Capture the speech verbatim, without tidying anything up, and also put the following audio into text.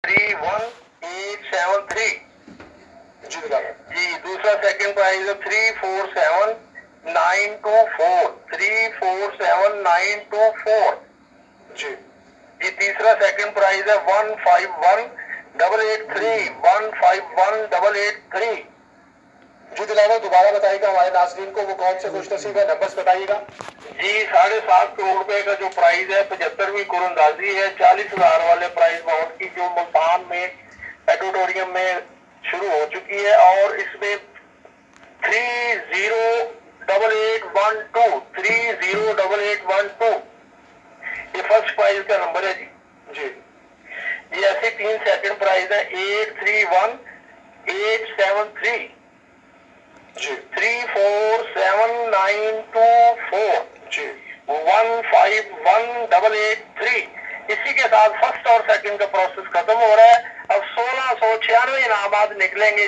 Three one eight seven three जी दिखाना जी। दूसरा सेकंड प्राइज है three four seven nine two four three four seven nine two four जी जी। तीसरा सेकंड प्राइज है one five one double eight three one five one double eight three जी दिलावर दोबारा बताइएगा हमारे नाज़रीन को वो कौन से खुशनसीब है, नंबर्स बताइएगा। जी साढ़े सात करोड़ रुपए का जो प्राइज है पचहत्तरवीं कुरंदाजी है चालीस हजार वाले प्राइज बाउंड की जो मुल्तान में एडोटोरियम में शुरू हो चुकी है और इसमें three zero double eight one two three zero double eight one two ये फर्स्ट प्राइज का नंबर है जी। जी ये ऐसे तीन सेकंड प्राइज है eight three one eight seven three जी three four seven nine two four जी one five one double eight three. इसी के साथ फर्स्ट और सेकंड का प्रोसेस खत्म हो रहा है। अब सोलह सौ छियानवे इनामात निकलेंगे।